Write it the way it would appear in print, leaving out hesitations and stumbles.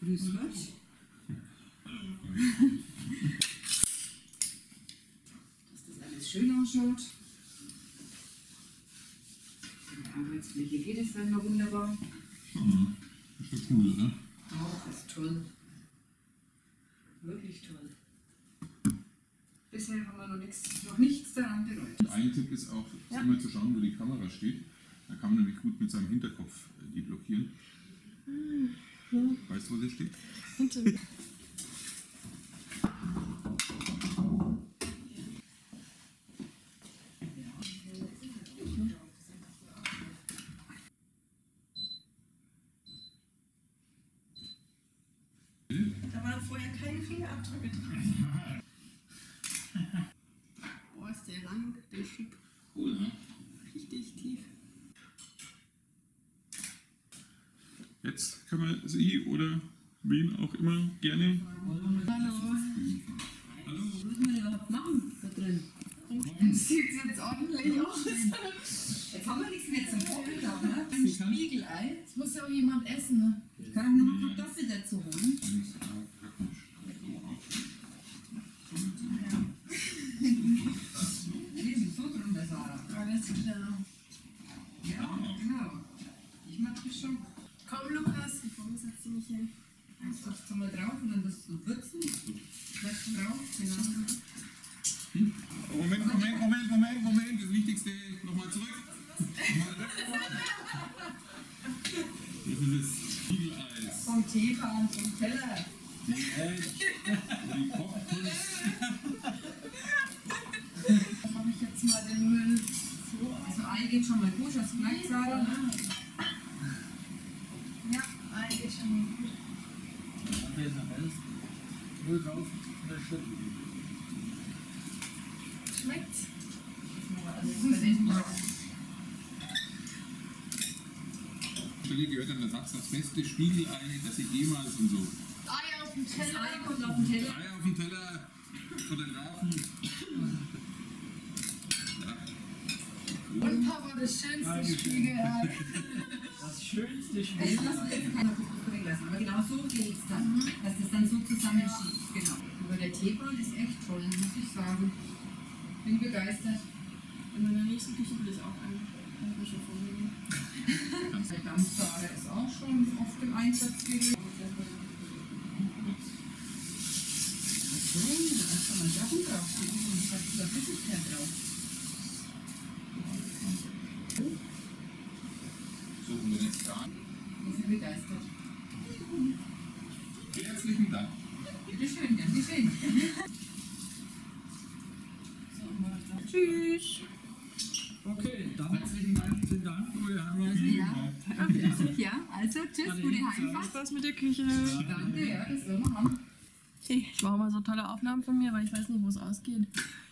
Grüß Gott. Dass das alles schön ausschaut. In der Arbeitsfläche geht es dann noch wunderbar. Mhm. Das ist ja cool, oder? Oh, das ist toll. Wirklich toll. Bisher haben wir noch nichts daran bereut. Ein Tipp ist auch, immer zu schauen, wo die Kamera steht. Da kann man nämlich gut mit seinem Hinterkopf die blockieren. Ja. Weißt du, wo sie steht? Hinter. Da waren vorher keine Fingerabdrücke dran. Boah, ist der lang, der Schub. Cool, ne? Richtig tief. Jetzt kann man sie oder wen auch immer gerne. Hallo. Hallo. Was muss man überhaupt machen da drin? Sieht jetzt ordentlich aus. Jetzt haben wir nichts mehr zum Kochen da, ne? Ein Spiegelei. Das muss ja auch jemand essen, ne? Ich kann auch noch Kartoffeln dazu holen. Nee, so drunter, Sarah. Alles klar. Ja, genau. Ich mach das schon. Komm, Lukas, die Form setzt mich hin. Jetzt tust du mal drauf und dann wirst du würzen. Lässt du drauf, genau. Moment. Das Wichtigste nochmal zurück. Das ist das Spiegeleis. Vom Teepan zum Teller. Die Kochkunst. Dann mache ich jetzt mal den Müll so. Also Ei geht schon mal gut, das bleibt Sarah. Ja, Ei geht schon mal gut. Schmeckt's? Stelle gehört an der Sachs das beste Spiegelei, das sie jemals und so. Ei auf dem Das Teller. Ei kommt auf den Teller. Eier auf dem Teller, Fotografen. Und Papa, das schönste Spiegelei. Das schönste Also Spiel. lassen wir jetzt keiner drin lassen. Aber genau so geht es dann. Dass das dann so zusammenschiebt. Genau. Aber der Teepan ist echt toll, muss ich sagen. Bin begeistert. In meiner nächsten Küche will ich auch einen. Kann ich mir schon vornehmen. Der Dampfsager ist auch schon oft im Einsatz gewesen. So, da kann man Sachen drauf tun und hat wieder Flüssigkeit drauf. So, und den jetzt da. Wir sind begeistert. Herzlichen Dank. Bitte schön, gern geschehen. Tschüss. Okay, dann herzlichen Dank. Vielen Dank. Wir haben Ja, also tschüss, gute Heimfahrt. Spaß mit der Küche. Danke, ja, das werden wir haben. Ich mache mal so tolle Aufnahmen von mir, weil ich weiß nicht, wo es ausgeht.